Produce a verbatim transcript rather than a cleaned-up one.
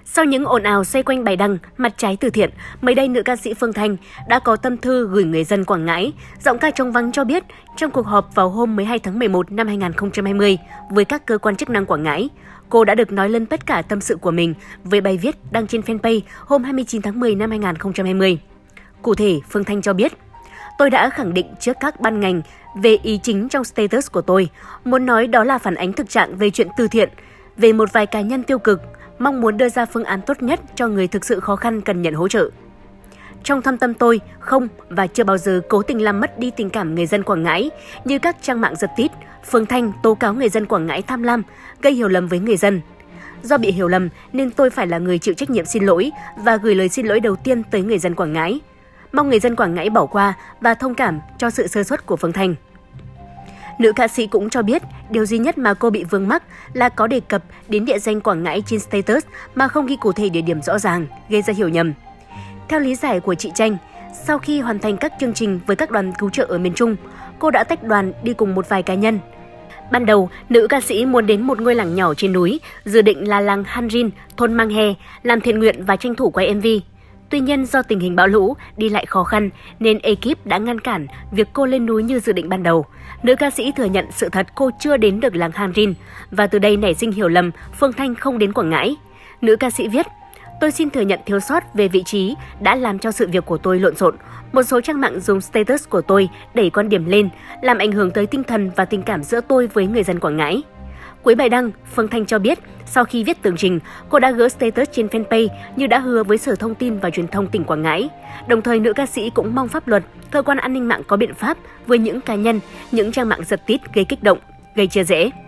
Sau những ồn ào xoay quanh bài đăng mặt trái từ thiện, mới đây nữ ca sĩ Phương Thanh đã có tâm thư gửi người dân Quảng Ngãi. Giọng ca trong vắng cho biết, trong cuộc họp vào hôm mười hai tháng mười một năm hai nghìn không trăm hai mươi với các cơ quan chức năng Quảng Ngãi, cô đã được nói lên tất cả tâm sự của mình với bài viết đăng trên fanpage hôm hai mươi chín tháng mười năm hai nghìn không trăm hai mươi. Cụ thể, Phương Thanh cho biết, tôi đã khẳng định trước các ban ngành về ý chính trong status của tôi, muốn nói đó là phản ánh thực trạng về chuyện từ thiện, về một vài cá nhân tiêu cực, mong muốn đưa ra phương án tốt nhất cho người thực sự khó khăn cần nhận hỗ trợ. Trong thâm tâm tôi, không và chưa bao giờ cố tình làm mất đi tình cảm người dân Quảng Ngãi như các trang mạng giật tít. Phương Thanh tố cáo người dân Quảng Ngãi tham lam, gây hiểu lầm với người dân. Do bị hiểu lầm nên tôi phải là người chịu trách nhiệm xin lỗi và gửi lời xin lỗi đầu tiên tới người dân Quảng Ngãi. Mong người dân Quảng Ngãi bỏ qua và thông cảm cho sự sơ suất của Phương Thanh. Nữ ca sĩ cũng cho biết, điều duy nhất mà cô bị vướng mắc là có đề cập đến địa danh Quảng Ngãi trên status mà không ghi cụ thể địa điểm rõ ràng, gây ra hiểu nhầm. Theo lý giải của chị Tranh, sau khi hoàn thành các chương trình với các đoàn cứu trợ ở miền Trung, cô đã tách đoàn đi cùng một vài cá nhân. Ban đầu, nữ ca sĩ muốn đến một ngôi làng nhỏ trên núi, dự định là làng Han Rin, thôn Mang He, làm thiện nguyện và tranh thủ quay em vê. Tuy nhiên do tình hình bão lũ, đi lại khó khăn nên ekip đã ngăn cản việc cô lên núi như dự định ban đầu. Nữ ca sĩ thừa nhận sự thật cô chưa đến được làng Han Rin và từ đây nảy sinh hiểu lầm Phương Thanh không đến Quảng Ngãi. Nữ ca sĩ viết, tôi xin thừa nhận thiếu sót về vị trí đã làm cho sự việc của tôi lộn xộn. Một số trang mạng dùng status của tôi đẩy quan điểm lên, làm ảnh hưởng tới tinh thần và tình cảm giữa tôi với người dân Quảng Ngãi. Cuối bài đăng, Phương Thanh cho biết, sau khi viết tường trình, cô đã gỡ status trên fanpage như đã hứa với Sở Thông tin và Truyền thông tỉnh Quảng Ngãi. Đồng thời, nữ ca sĩ cũng mong pháp luật, cơ quan an ninh mạng có biện pháp với những cá nhân, những trang mạng giật tít gây kích động, gây chia rẽ.